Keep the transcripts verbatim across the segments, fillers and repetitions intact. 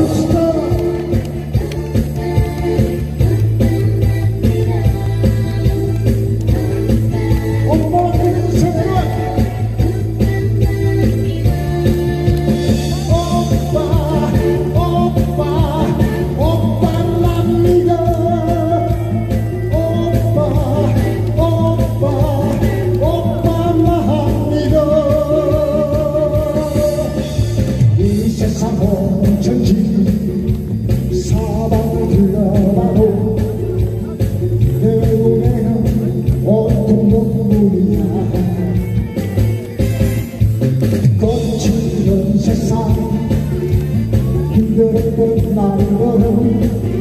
힘들었던 날은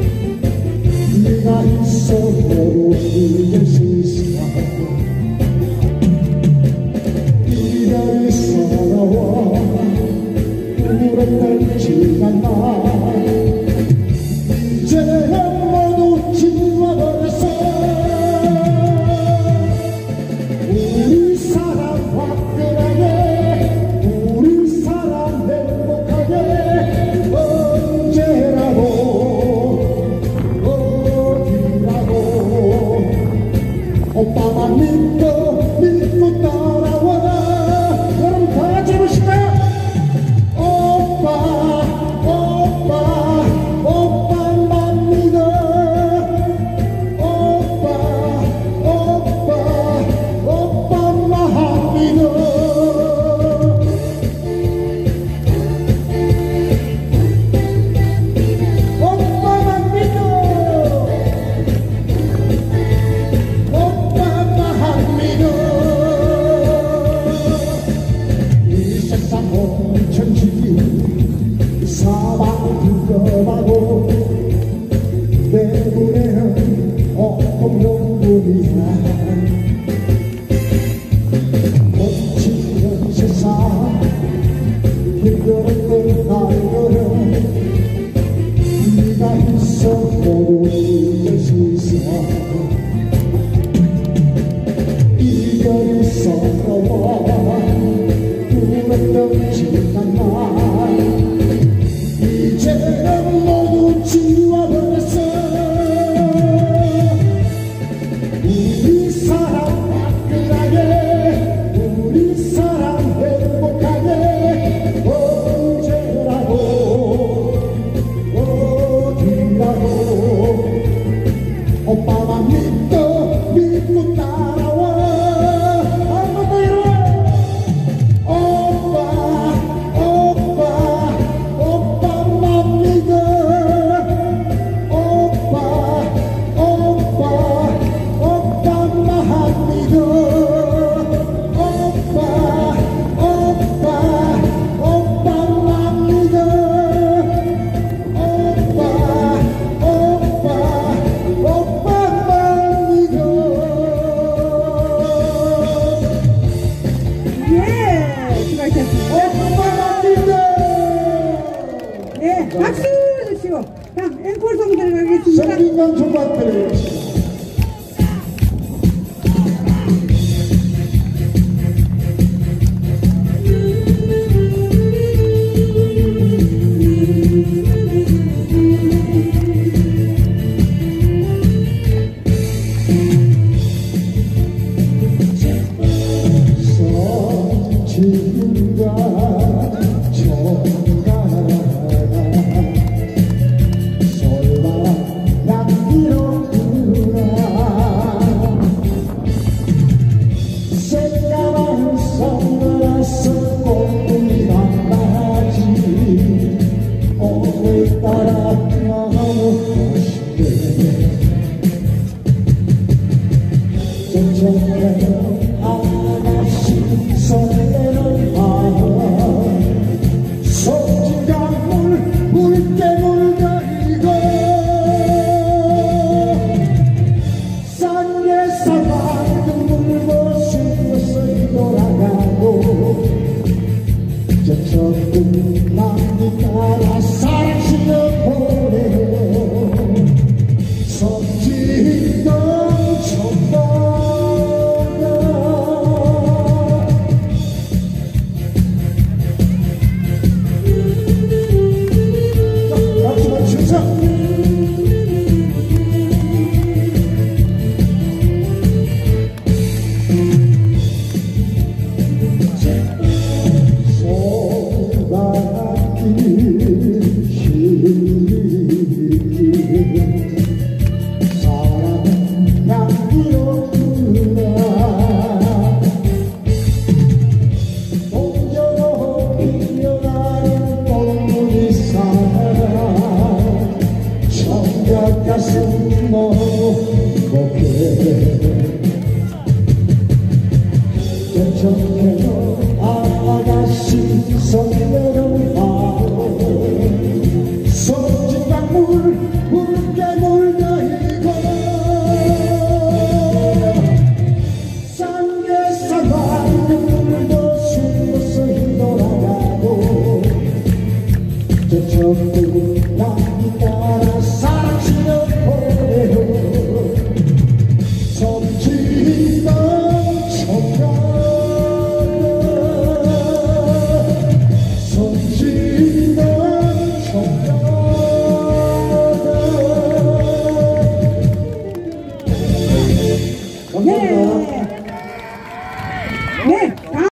네가 있어도 이길 수 있어. 이별이 서러워 울었던 지난 날 이제는 모두 지워버렸어. 우리 사랑 화끈하게 우리 사랑 행복하게 오빠만 믿고 믿고 따라와. 여러분 다 같이 해보실까요? 오빠 오빠 오빠만 믿어. 오빠 오빠 오빠만 믿어. 사방을 둘러봐도 내 눈에는 온통 눈물이야. 거칠은 세상 힘들었던 날들은 네가 있어도 이길 수 있어. 이별이 서러워 울었던 지난 날 이제는 모두 지워버렸어. 우리 사랑 화끈하게 우리 사랑 행복하게 언제라도 어디라도 오빠만 믿고 믿고 따라와. 네, 박수 주시고. 자, 앵콜송 들어가겠습니다. 생긴건 조각 드리겠습니다.